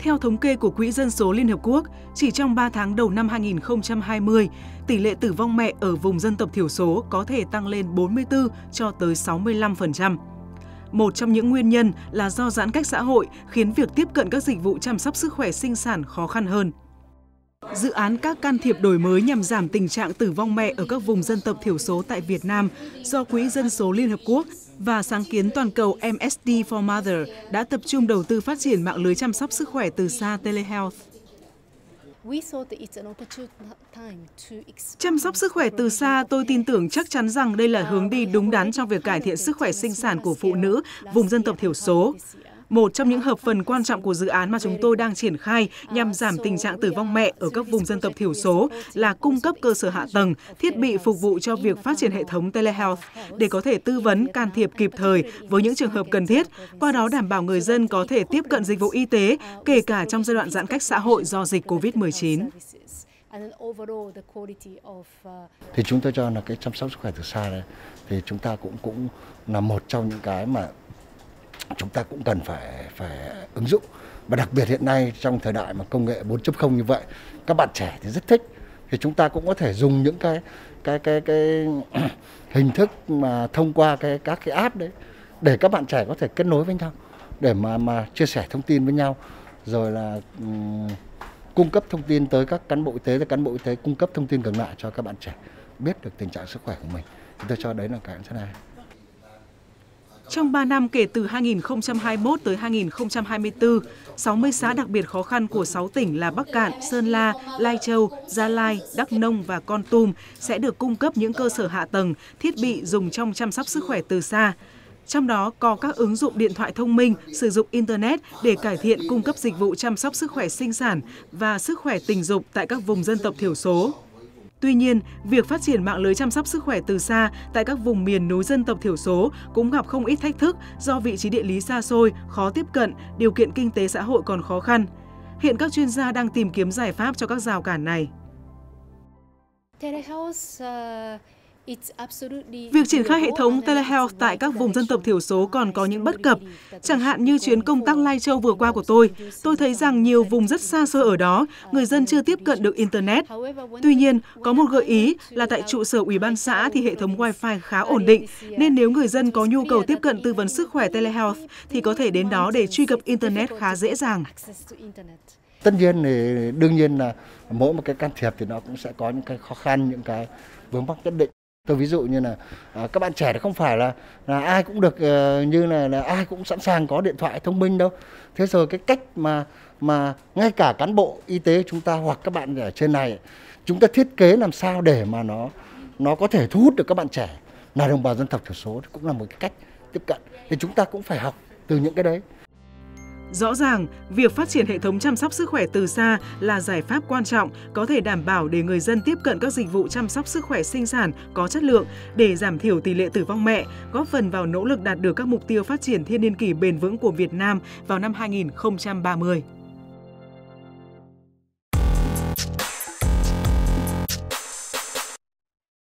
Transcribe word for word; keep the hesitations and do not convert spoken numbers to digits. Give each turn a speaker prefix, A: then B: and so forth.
A: Theo thống kê của Quỹ Dân số Liên Hợp Quốc, chỉ trong ba tháng đầu năm hai nghìn không trăm hai mươi, tỷ lệ tử vong mẹ ở vùng dân tộc thiểu số có thể tăng lên bốn mươi tư cho tới sáu mươi lăm phần trăm. Một trong những nguyên nhân là do giãn cách xã hội khiến việc tiếp cận các dịch vụ chăm sóc sức khỏe sinh sản khó khăn hơn. Dự án các can thiệp đổi mới nhằm giảm tình trạng tử vong mẹ ở các vùng dân tộc thiểu số tại Việt Nam do Quỹ Dân số Liên Hợp Quốc và sáng kiến toàn cầu em ét đê for Mother đã tập trung đầu tư phát triển mạng lưới chăm sóc sức khỏe từ xa telehealth. Chăm sóc sức khỏe từ xa, tôi tin tưởng chắc chắn rằng đây là hướng đi đúng đắn trong việc cải thiện sức khỏe sinh sản của phụ nữ vùng dân tộc thiểu số. Một trong những hợp phần quan trọng của dự án mà chúng tôi đang triển khai nhằm giảm tình trạng tử vong mẹ ở các vùng dân tộc thiểu số là cung cấp cơ sở hạ tầng, thiết bị phục vụ cho việc phát triển hệ thống telehealth để có thể tư vấn, can thiệp kịp thời với những trường hợp cần thiết, qua đó đảm bảo người dân có thể tiếp cận dịch vụ y tế, kể cả trong giai đoạn giãn cách xã hội do dịch Covid mười chín.
B: Thì chúng tôi cho là cái chăm sóc sức khỏe từ xa này, thì chúng ta cũng cũng là một trong những cái mà chúng ta cũng cần phải phải ứng dụng, và đặc biệt hiện nay trong thời đại mà công nghệ bốn chấm không như vậy, các bạn trẻ thì rất thích, thì chúng ta cũng có thể dùng những cái cái cái cái hình thức mà thông qua cái các cái app đấy để các bạn trẻ có thể kết nối với nhau, để mà mà chia sẻ thông tin với nhau, rồi là um, cung cấp thông tin tới các cán bộ y tế, và cán bộ y tế cung cấp thông tin ngược lại cho các bạn trẻ biết được tình trạng sức khỏe của mình. Chúng tôi cho đấy là cái rất hay.
A: Trong ba năm kể từ hai nghìn không trăm hai mươi mốt tới hai nghìn không trăm hai mươi tư, sáu mươi xã đặc biệt khó khăn của sáu tỉnh là Bắc Kạn, Sơn La, Lai Châu, Gia Lai, Đắk Nông và Kon Tum sẽ được cung cấp những cơ sở hạ tầng, thiết bị dùng trong chăm sóc sức khỏe từ xa. Trong đó có các ứng dụng điện thoại thông minh, sử dụng Internet để cải thiện cung cấp dịch vụ chăm sóc sức khỏe sinh sản và sức khỏe tình dục tại các vùng dân tộc thiểu số. Tuy nhiên, việc phát triển mạng lưới chăm sóc sức khỏe từ xa tại các vùng miền núi dân tộc thiểu số cũng gặp không ít thách thức do vị trí địa lý xa xôi, khó tiếp cận, điều kiện kinh tế xã hội còn khó khăn. Hiện các chuyên gia đang tìm kiếm giải pháp cho các rào cản này. Việc triển khai hệ thống telehealth tại các vùng dân tộc thiểu số còn có những bất cập. Chẳng hạn như chuyến công tác Lai Châu vừa qua của tôi, tôi thấy rằng nhiều vùng rất xa xôi ở đó, người dân chưa tiếp cận được Internet. Tuy nhiên, có một gợi ý là tại trụ sở Ủy ban xã thì hệ thống Wi-Fi khá ổn định, nên nếu người dân có nhu cầu tiếp cận tư vấn sức khỏe telehealth thì có thể đến đó để truy cập Internet khá dễ dàng.
B: Tất nhiên thì đương nhiên là mỗi một cái can thiệp thì nó cũng sẽ có những cái khó khăn, những cái vướng mắc nhất định. Tôi ví dụ như là à, các bạn trẻ thì không phải là là ai cũng được uh, như là, là ai cũng sẵn sàng có điện thoại thông minh đâu. Thế rồi cái cách mà mà ngay cả cán bộ y tế chúng ta hoặc các bạn ở trên này, chúng ta thiết kế làm sao để mà nó nó có thể thu hút được các bạn trẻ là đồng bào dân tộc thiểu số, thì cũng là một cái cách tiếp cận. Thì chúng ta cũng phải học từ những cái đấy.
A: Rõ ràng, việc phát triển hệ thống chăm sóc sức khỏe từ xa là giải pháp quan trọng có thể đảm bảo để người dân tiếp cận các dịch vụ chăm sóc sức khỏe sinh sản có chất lượng để giảm thiểu tỷ lệ tử vong mẹ, góp phần vào nỗ lực đạt được các mục tiêu phát triển thiên niên kỷ bền vững của Việt Nam vào năm hai nghìn không trăm ba mươi.